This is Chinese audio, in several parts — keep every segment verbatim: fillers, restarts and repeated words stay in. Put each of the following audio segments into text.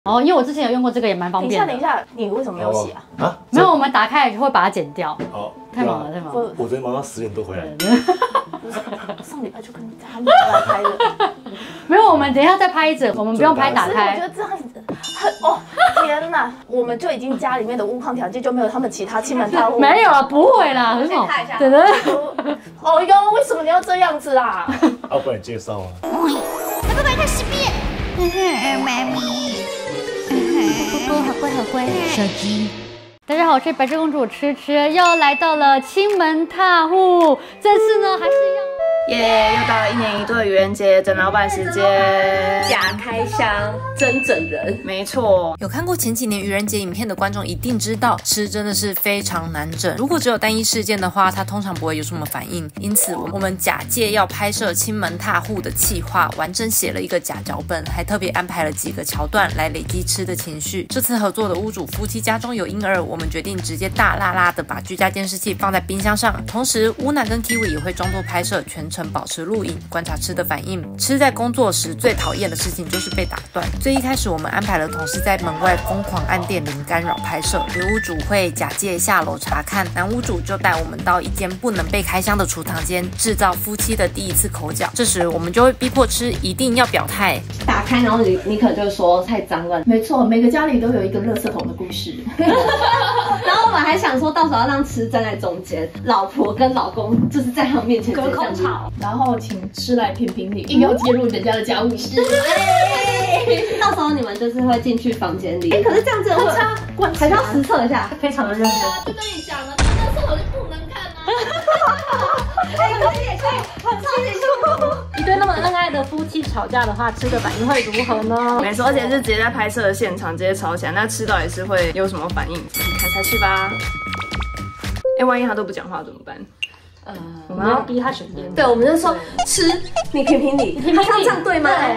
哦，因为我之前有用过这个，也蛮方便的。 等一下，等一下，你为什么没有洗啊？ 啊，没有，我们打开会把它剪掉。 哦， 太忙了，太忙了。 我昨天晚上十点多回来。 上礼拜就跟他们来拍的。 没有，我们等一下再拍一整，我们不用拍打开。 我觉得这样子很哦，天哪！我们就已经家里面的屋况条件就没有他们其他亲门大户。 没有啊，不会啦，很好。对对。 哦哟，为什么你要这样子啦？ 要不然你介绍啊。 会不会太失变？妈咪，波波好乖好乖，手机。 大家好，我是白雪公主吃吃，又来到了亲门踏户。这次呢，还是要。 耶！ Yeah, 又到了一年一度的愚人节，整老板时间， 假开箱真整人， 没错。 有看过前几年愚人节影片的观众一定知道，吃真的是非常难整。如果只有单一事件的话，它通常不会有什么反应。因此，我们假借要拍摄亲门踏户的企划，完整写了一个假脚本，还特别安排了几个桥段来累积吃的情绪。这次合作的屋主夫妻家中有婴儿，我们决定直接大辣辣的把居家监视器放在冰箱上，同时乌娜跟 Kiwi 也会装作拍摄，全程保持录影，观察吃的反应。吃在工作时最讨厌的事情就是被打断。最一开始我们安排了同事在门外疯狂按电铃干扰拍摄，女屋主会假借下楼查看，男屋主就带我们到一间不能被开箱的储藏间，制造夫妻的第一次口角。这时我们就会逼迫吃一定要表态， 打开然后你你可能就说太脏了。 没错，每个家里都有一个垃圾桶的故事。 然后我们还想说到时候要让吃站在中间，老婆跟老公就是在他面前隔空吵，然后请吃来评评理，硬要介入人家的家务事。 到时候你们就是会进去房间里，哎，可是这样子会还是要实测一下， 非常的认真。 对啊，就跟你讲了，这垃圾桶就不能看啊。 哎，可以可以，很超级酷。 一对那么恩爱的夫妻吵架的话，吃的反应会如何呢？ 没错，而且是直接在拍摄的现场直接吵起来，那吃到底是会有什么反应？你看才去吧。哎，万一他都不讲话怎么办？ 呃，我们要逼他选边。 对，我们就说吃，你评评理，他这样对吗？哎，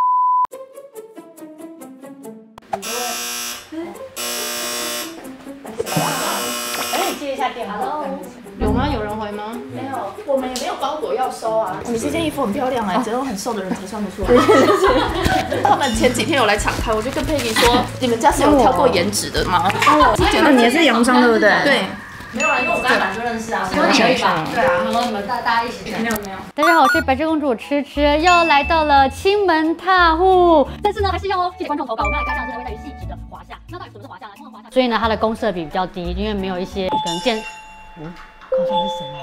你接一下电话。 有吗？有人回吗？ 没有，我们也没有包裹要收啊。你这件衣服很漂亮哎，只有很瘦的人才穿得出来。他们前几天有来敞开，我就跟佩妮说，你们家是有挑过颜值的吗？哦，你也是洋装对不对？对。没有啦，因为我跟他本来就认识啊，所以可以吧？对啊，然后你们大大家一起没有没有。 大家好，我是白雪公主吃吃，又来到了亲门踏户。但是呢，还是要谢谢观众投稿，我们来开箱真的会在于细致的华夏。那到底什么是华夏呢？通常华夏，所以呢，它的公设比比较低，因为没有一些可能健，嗯，好像是谁啊？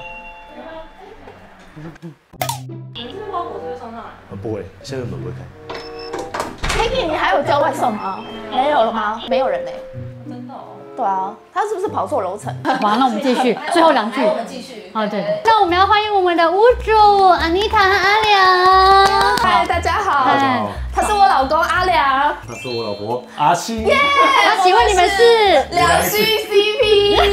你这个包裹是会送上来？ 不会，现在门不会开。 Peggy，你还有叫外送吗？没有了吗？没有人嘞。真的哦。对啊，他是不是跑错楼层？ 好，那我们继续，最后两句。 我们继续。 好，对。那我们要欢迎我们的屋主安妮塔和阿良。 嗨，大家好。 大家好。 他是我老公阿良。 他是我老婆阿七。 耶！ 那请问你们是两性 C P？ 耶！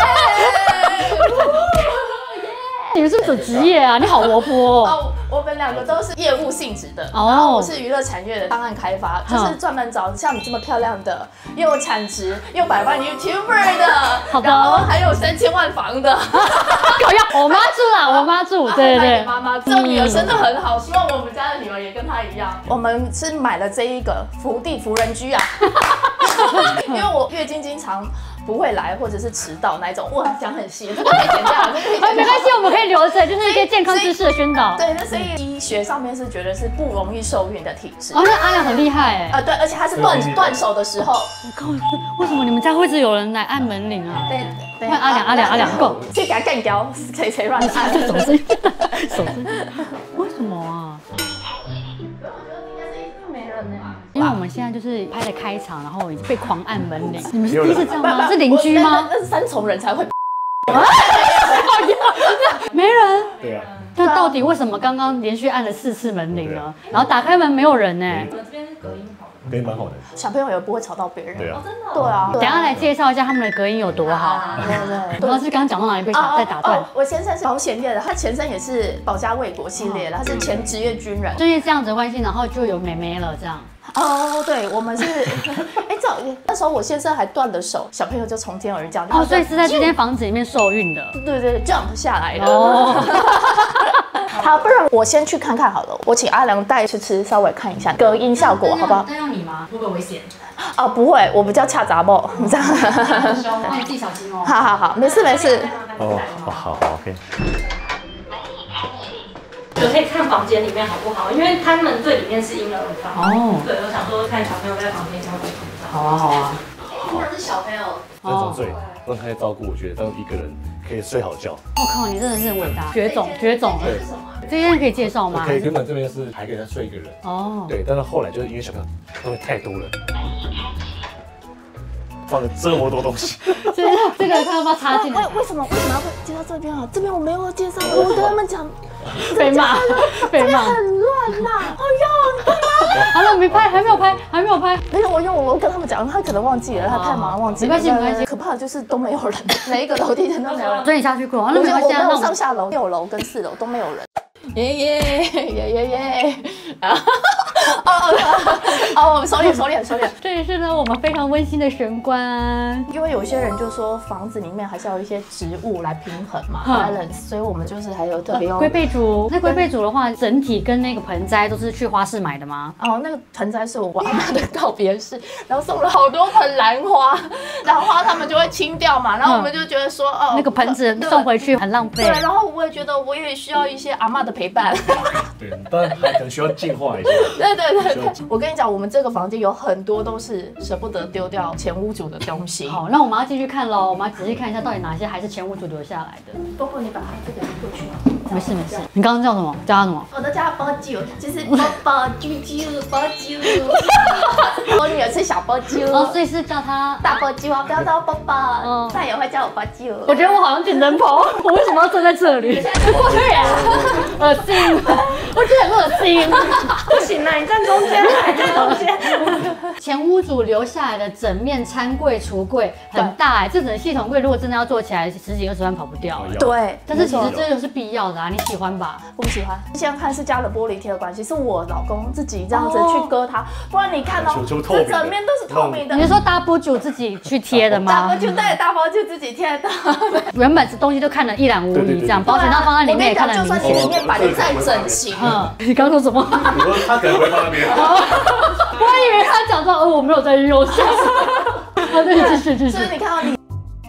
你们是什么职业啊？你好活泼哦。我们两个都是业务性质的，然后我是娱乐产业的档案开发，就是专门找像你这么漂亮的、又有产值又百万 YouTuber 的， 好的， 然后还有三千万房的。 搞要我妈住啦，我妈住，对对对， 妈妈这女儿生得很好，希望我们家的女儿也跟她一样。我们是买了这一个福地福人居啊，因为我月经经常不会来，或者是迟到那一种。哇，讲很细，这个可以剪掉，这个可以剪掉。 没关系，我们可以留着，就是一些健康知识的宣导。 对，那所以医学上面是觉得是不容易受孕的体质。 哦，那阿良很厉害哎。 啊，对，而且他是断断手的时候。 我靠，为什么你们家会一直有人来按门铃啊？ 对对。 阿良，阿良，阿良，够。 去给他干掉，谁谁乱按？ 手声，手声。为什么啊？因为我们现在就是拍的开场，然后已经被狂按门铃。你们是第一次这样吗？是邻居吗？ 那是三重人才会。 没人。 对啊。 那到底为什么刚刚连续按了四次门铃呢？然后打开门没有人呢？ 我们这边是隔音好， 隔音蛮好的。 小朋友也不会吵到别人。 对啊。 真的。对啊。 等下来介绍一下他们的隔音有多好。 对对。 主要是刚刚讲到哪里被打再打断。 我先生是保险业的，他前身也是保家卫国系列的，他是前职业军人。 就因为这样子的关系，然后就有妹妹了这样。 哦，对，我们是，哎，这那时候我先生还断了手，小朋友就从天而降。 哦，所以是在这间房子里面受孕的。 对对 ，jump 下来的。哦。好，不然我先去看看好了。我请阿良带吃吃，稍微看一下隔音效果，好不好？ 带要你吗？会不会危险？ 哦，不会，我比较恰杂某，你这样。 那你自己小心哦。 好好好，没事没事。 哦，好好好 ，OK。 就可以看房间里面好不好？因为他们最里面是婴儿房。 哦。 对，我想说看小朋友在房间这样会碰到。 好啊好啊。 婴儿是小朋友。 这种睡，让他照顾，我觉得让一个人可以睡好觉。 我靠，你真的是很伟大，绝种绝种了。这间可以介绍吗？ 可以，原本这边是还可以再睡一个人。 哦。对， 对，但是后来就是因为小朋友东西太多了。放了这么多东西， 这个这个看要不要插进来？ 为为什么为什么要介绍这边啊？这边我没有介绍，我跟他们讲， 被骂，被骂， 很乱啦！哎呦，你干嘛？ 好了，没拍，还没有拍，还没有拍。 没有，我因为我跟他们讲，他可能忘记了，他太忙忘记了。 没关系，没关系。 可怕的就是都没有人，每一个楼梯间都没有人。 所以你下去过， 那没关系， 那我上下楼六楼跟四楼都没有人。耶耶耶耶耶！啊！哦哦哦！收敛收敛收敛。 这也是呢我们非常温馨的玄关。 因为有些人就说房子里面还是要有一些植物来平衡嘛 ，balance， 所以我们就是还有特别用龟背竹。那龟背竹的话，整体跟那个盆栽都是去花市买的吗？ 哦，那个盆栽是我阿妈的告别式，然后送了好多盆兰花，兰花他们就会清掉嘛，然后我们就觉得说，哦， 那个盆子送回去很浪费。 对，然后我也觉得我也需要一些阿嬷的陪伴。 对，当然还可能需要净化一下。 对对对对，我跟你讲，我们这个房间有很多都是舍不得丢掉前屋主的东西。 好，那我们要继续看喽，我们要仔细看一下到底哪些还是前屋主留下来的。 包括你把它这个移过去。 没事没事。你刚刚叫什么？叫他什么？ 我都叫他包啾，就是包包啾啾包啾。我女儿是小包啾。 哦，所以是叫他大包啾啊，不要叫我包包。 嗯， 他也会叫我包啾。 我觉得我好像电灯泡，我为什么要站在这里？恶心，我觉得很恶心。 不行啊，你站中间，你站中间。 前屋主留下来的整面餐柜、橱柜很大哎，这整个系统柜如果真的要做起来，十几二十万跑不掉。 对， 但是其实这就是必要的啊，你喜欢吧？ 我不喜欢。现在看是加了玻璃贴的关系，是我老公自己这样子去割它，不然你看哦，这整面都是透明的。 你是说大波主自己去贴的吗？ 大包就对，大包就自己贴的。 原本东西都看得一览无遗，这样保险套放在里面也看得很明显。 就算你里面摆的再整齐， 嗯，你刚说什么？ 你说他可能会放那边。 我还以为他讲说，哦，我没有在用，吓死我。好，对，继续继续。 就是你看到你。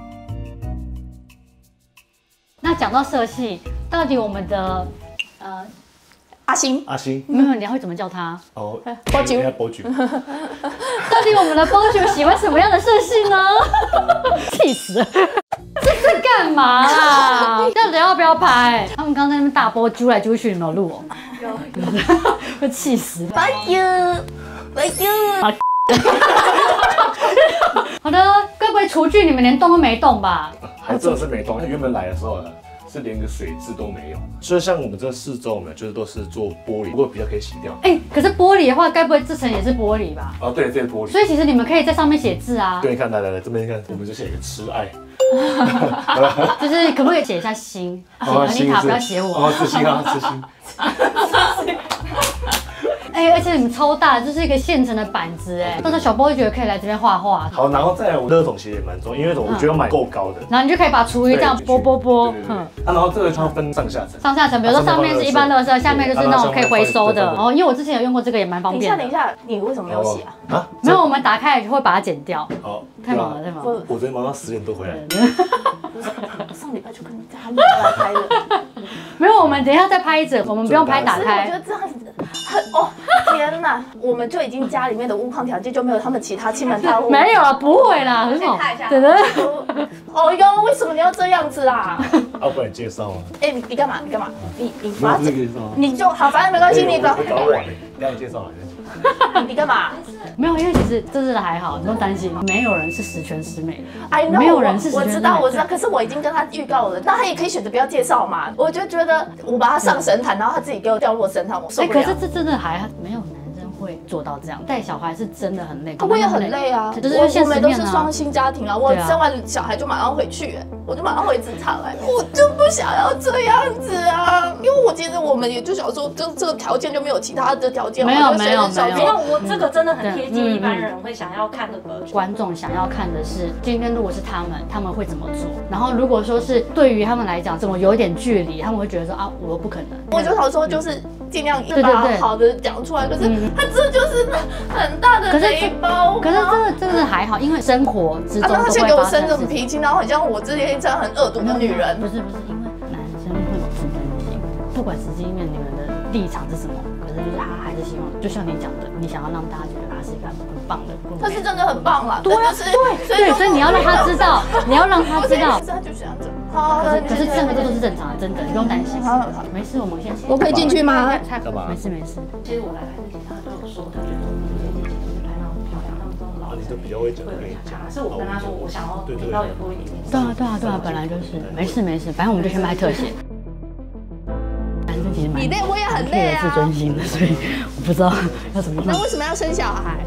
那讲到色系，到底我们的呃阿星， 阿星， 没有，你还会怎么叫他？ 哦， 包啾， 包啾。 到底我们的包啾喜欢什么样的色系呢？气死了！这是干嘛啦？到底要不要拍？他们刚刚在那边大波揪来揪去，有没有录哦？有，会气死！ 包啾，包啾。 好的，该不会厨具你们连动都没动吧？ 还真的是没动。原本来的时候呢，是连个水渍都没有。所以像我们这四周呢，就是都是做玻璃，不过比较可以洗掉。 哎，可是玻璃的话，该不会这层也是玻璃吧？ 哦，对，这是玻璃。 所以其实你们可以在上面写字啊。 对，看来来来，这边看，我们就写一个痴爱。 就是可不可以写一下心？安妮塔不要写我。 哦，痴心啊，痴心。 哎，而且你们超大，就是一个现成的板子哎，到时候小波会觉得可以来这边画画。 好，然后再来，我热桶其实也蛮重要，因为我觉得买够高的， 然后你就可以把厨余这样拨拨拨， 嗯，啊，然后这个它分上下层， 上下层，比如说上面是一般垃圾，下面就是那种可以回收的。哦，因为我之前有用过这个，也蛮方便的。 等一下，等一下，你为什么没有洗啊？ 啊，没有，我们打开就会把它剪掉。 好， 太忙了，太忙了。 我昨天忙到十点多回来。 上礼拜就跟你他们来拍的。 没有，我们等一下再拍一整，我们不用拍打开。 我觉得这样子很哦，天哪！我们就已经家里面的屋况条件就没有他们其他亲门大户。 没有啊，不会啦，很好。对对。 哦哟，为什么你要这样子啦？ 要不然你介绍啊？ 哎，你你干嘛？你干嘛？你你把这个介绍， 你就好，反正没关系，你搞。 搞我嘞，让你介绍来。 你干嘛？ 没有，因为其实这次还好，你不用担心，没有人是十全十美的。 哎， 没有人是十全十美。 我知道，我知道，可是我已经跟他预告了，那他也可以选择不要介绍嘛。我就觉得我把他上神坛，然后他自己给我掉落神坛，我受不了。 可是这真的还没有男生会做到这样，带小孩是真的很累。 我也很累啊， 就是我们都是双薪家庭啊，我生完小孩就马上回去，我就马上回职场哎，我就不想要这样子啊，因为我其实我们也就想说，这这个条件就没有其他的条件， 没有没有没有， 没有，我这个真的很贴近一般人会想要看的格局。 观众想要看的是，今天如果是他们，他们会怎么做？然后如果说是对于他们来讲，怎么有一点距离，他们会觉得说啊，我不可能。 我就想说，就是尽量把好的讲出来，可是他这就是很大的雷包。 可是真的真的还好，因为生活之中都会发生。 他先给我生这种脾气，然后很像我之前这样很恶毒的女人。 不是不是，因为男生会有自尊心，不管实际面你们的立场是什么，可是就是他还是希望，就像你讲的，你想要让大家觉得他是一个很棒的。 他是真的很棒啦， 对啊，对对，所以你要让他知道，你要让他知道。 他就这样子。好， 可是这个这都是正常的，真的，你不用担心。好，没事，我们先。 我可以进去吗？ 干嘛？ 没事没事。 其实我来拍之前，他都有说，他觉得我们这些姐姐就是拍那种漂亮，他们这种老。 你都比较会讲，跟你讲。 是我跟他说，我想要频道有多一点。 对啊对啊对啊，本来就是，没事没事，反正我们就先拍特写。男生其实蛮你累，我也很累啊。 自尊心的，所以我不知道要怎么办。 那为什么要生小孩？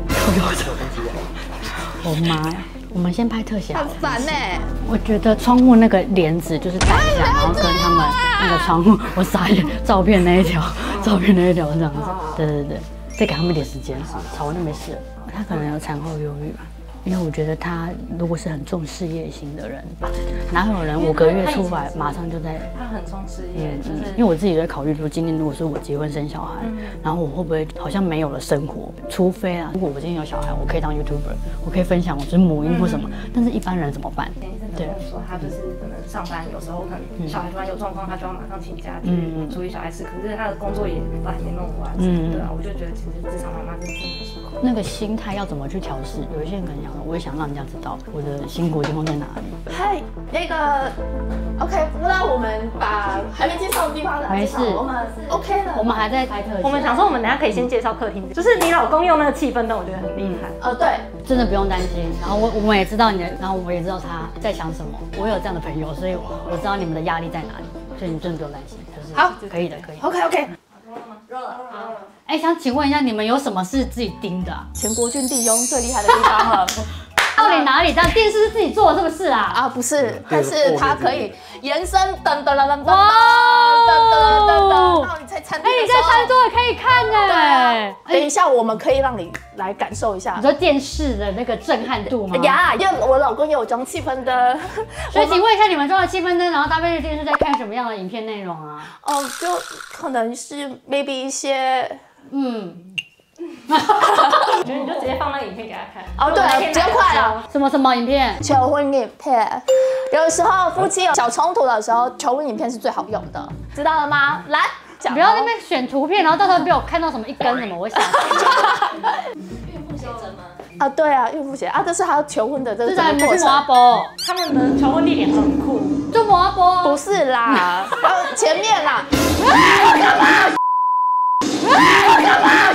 我妈呀！我们先拍特写。 很烦呢。 我觉得窗户那个帘子就是带一下，然后跟他们那个窗户，我傻眼，照片那一条，照片那一条这样子。对对对，再给他们一点时间，吵完就没事了。他可能有产后忧郁吧。因为我觉得他如果是很重事业型的人，哪有人五个月出来马上就在？ 他很重事业，就是因为我自己在考虑说，今天如果是我结婚生小孩，然后我会不会好像没有了生活？除非啊，如果我今天有小孩，我可以当 YouTuber， 我可以分享我就是母婴或什么，但是一般人怎么办？ 对，说他就是可能上班，有时候可能小孩突然有状况，他就要马上请假去处理小孩事，可是他的工作也都还没弄完，对啊，我就觉得其实职场妈妈真的是很辛苦。 那个心态要怎么去调试？有一些人可能想，我也想让人家知道我的辛苦地方在哪里。 嗨，那个 ，OK， 那我们把还没介绍的地方没事， 我们 OK 了。 我们还在拍特写。 我们想说，我们等下可以先介绍客厅，就是你老公用那个气氛灯，我觉得很厉害。 呃，对， 真的不用担心。然后我我们也知道你的，然后我也知道他在想什么。我有这样的朋友，所以我知道你们的压力在哪里，所以你真的不用担心。就是好，可以的，可以。 OK OK。 热了，好。 哎，想请问一下，你们有什么是自己盯的？ 前国军弟兄最厉害的地方了。 到底哪里？这样电视是自己做的，是不是啊？ 啊，不是，但是它可以延伸，噔噔噔噔噔噔噔噔噔噔，然后你在餐厅， 哎，你在餐桌也可以看呢。 等一下，我们可以让你来感受一下。 你说电视的那个震撼度吗？ 呀，因为我老公也有装气氛灯， 所以请问一下，你们装了气氛灯，然后搭配着电视在看什么样的影片内容啊？ 哦，就可能是 maybe 一些，嗯。 我觉得你就直接放那个影片给他看。 哦，对，比较快啊。 什么什么影片？ 求婚影片。有时候夫妻有小冲突的时候，求婚影片是最好用的，知道了吗？来， 不要在那边选图片，然后到时候被我看到什么一根什么，我想。 孕妇写真吗？ 啊，对啊，孕妇写啊，这是他求婚的这个过程。 是在摩波， 他们的求婚地点很酷， 就摩波。 不是啦，然后前面啦。 干嘛？干嘛？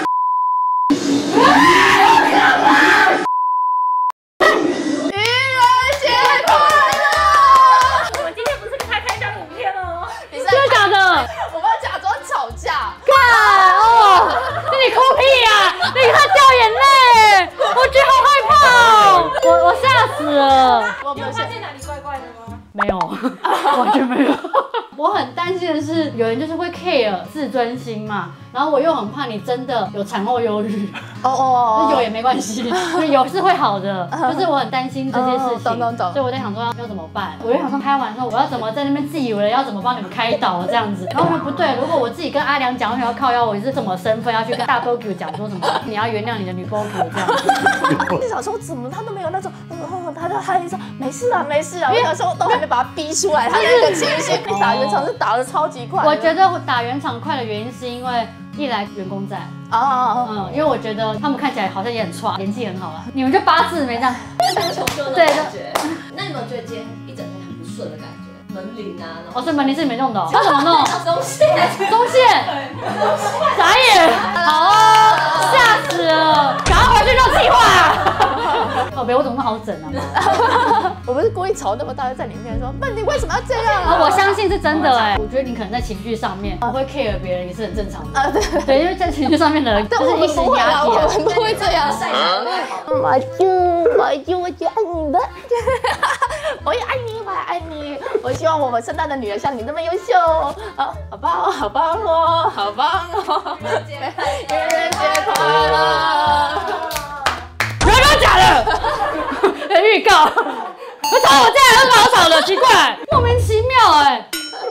愚人节快乐！ 我们今天不是拍开箱影片哦， 真的假的？ 我们要假装吵架。 干哦！那你哭屁呀！你看掉眼泪，我觉得好害怕哦！我我吓死了。 你有发现哪里怪怪的吗？ 没有，完全没有。我很担心的是，有人就是会 care 自尊心嘛，然后我又很怕你真的有产后忧郁。哦哦，有也没关系，有是会好的，就是我很担心这件事情， 懂懂懂。 所以我在想说要怎么办，我就想说拍完之后我要怎么在那边自以为要怎么帮你们开导这样子，然后我说不对，如果我自己跟阿良讲，我要靠腰，我是什么身份要去跟大 B O Q 讲说什么，你要原谅你的女 B O Q 这样子。 我想说怎么他都没有那种，哦，他就他就说没事啊没事啊，我想说都还没把他逼出来，他那个情绪比打圆场是打的超级快。 我觉得打圆场快的原因是因为。一来员工在哦，嗯，因为我觉得他们看起来好像也很帅，演技很好啦。你们就八字没这样， 很求救的感觉。那你们觉得今天一整天很不顺的感觉？门铃啊， 哦，所以门铃是你们弄的哦？要怎么弄？ 中线， 中线，傻眼，好啊，吓死了，赶快回去弄计划。宝贝，我怎么好整啊？ 我不是故意吵那么大，在里面说，那你为什么要这样啊？我相信是真的哎，我觉得你可能在情绪上面，我会 care 别人也是很正常的啊。对对，因为在情绪上面的人就是一时压力， 我们不会这样。马啾马啾，我就爱你的，我也爱你，我也爱你。我希望我们圣诞的女儿像你那么优秀啊！好棒，好棒哦，好棒哦！愚人节快乐，愚人节快乐！ 不要跟我讲了，预告，我吵我家人很好吵的，奇怪，莫名其妙哎。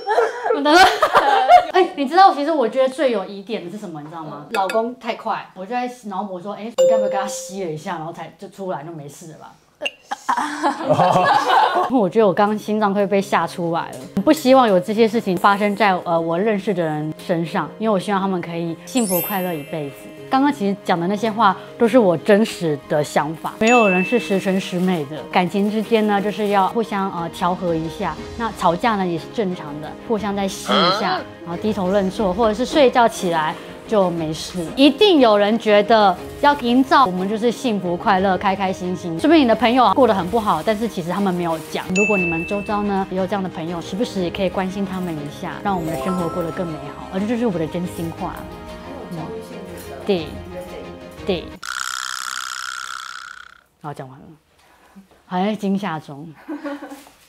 哎，你知道，其实我觉得最有疑点的是什么？你知道吗？老公太快，我就在脑补说，哎，你该不会跟他吸了一下，然后才就出来就没事了吧？我觉得我刚刚心脏快被吓出来了，不希望有这些事情发生在呃我认识的人身上，因为我希望他们可以幸福快乐一辈子。刚刚其实讲的那些话都是我真实的想法，没有人是十全十美的。感情之间呢，就是要互相呃调和一下。那吵架呢也是正常的，互相再吸一下，然后低头认错，或者是睡觉起来就没事。一定有人觉得要营造我们就是幸福快乐、开开心心。说不定你的朋友过得很不好，但是其实他们没有讲。如果你们周遭呢也有这样的朋友，时不时也可以关心他们一下，让我们的生活过得更美好。而这就是我的真心话。嗯，对对。好，讲完了，还在惊吓中。